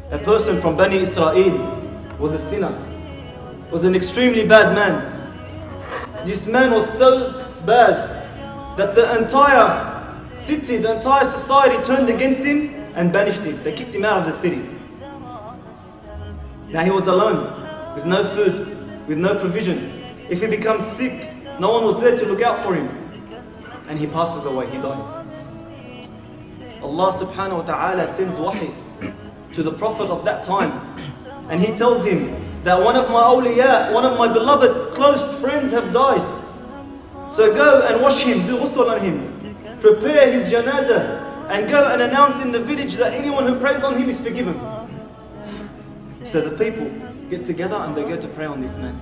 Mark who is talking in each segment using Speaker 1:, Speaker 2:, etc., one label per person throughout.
Speaker 1: A person from Bani Israel was a sinner, was an extremely bad man. This man was so bad that the entire city, the entire society turned against him and banished him. They kicked him out of the city. Now he was alone, with no food, with no provision. If he becomes sick, no one was there to look out for him. And he passes away, he dies. Allah subhanahu wa ta'ala sends wahi to the Prophet of that time. And he tells him that one of my awliya, one of my beloved close friends have died. So go and wash him, do ghusl on him. Prepare his janazah and go and announce in the village that anyone who prays on him is forgiven. So the people get together and they go to pray on this man.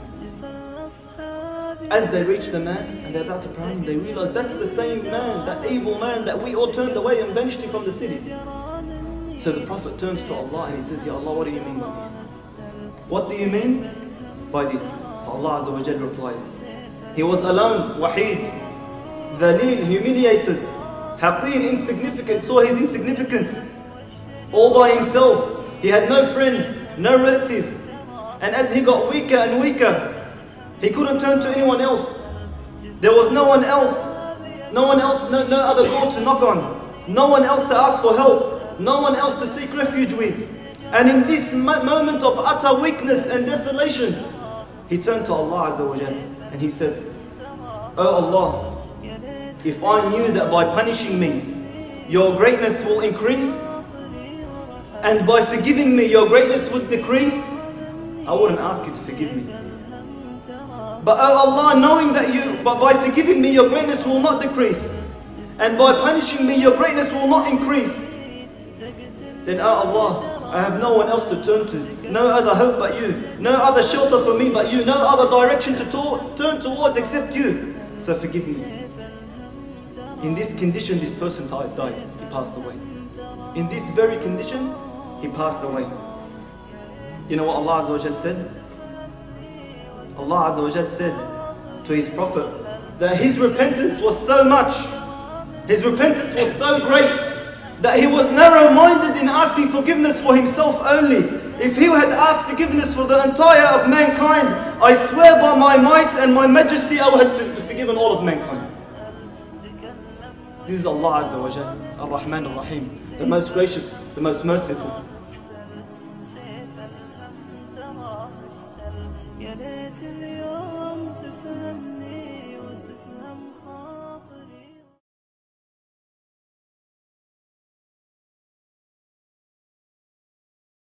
Speaker 1: As they reach the man and they're about to pray on him, they realize that's the same man, that evil man that we all turned away and banished him from the city. So the Prophet turns to Allah and he says, Ya Allah, what do you mean by this? What do you mean by this? So Allah Azza wa Jal replies, he was alone, waheed, dhaleel, humiliated, haqeen, insignificant, saw his insignificance, all by himself. He had no friend, no relative. And as he got weaker and weaker, he couldn't turn to anyone else. There was no one else, no other door to knock on, no one else to ask for help, no one else to seek refuge with. And in this moment of utter weakness and desolation, he turned to Allah Azza wa Jal and he said, Oh Allah, if I knew that by punishing me, your greatness will increase, and by forgiving me, your greatness would decrease, I wouldn't ask you to forgive me. But oh Allah, knowing that by forgiving me, your greatness will not decrease, and by punishing me, your greatness will not increase, then oh Allah, I have no one else to turn to, no other hope but you, no other shelter for me but you, no other direction to turn towards except you. So forgive me. In this condition, this person died, he passed away. In this very condition, he passed away. You know what Allah Azza wa Jal said? Allah Azza wa Jal said to his Prophet that his repentance was so much, his repentance was so great, that he was narrow-minded in asking forgiveness for himself only. If he had asked forgiveness for the entire of mankind, I swear by my might and my majesty, I would have forgiven all of mankind. This is Allah Azza wa Jal, Ar-Rahman Ar-Rahim, the most gracious, the most merciful.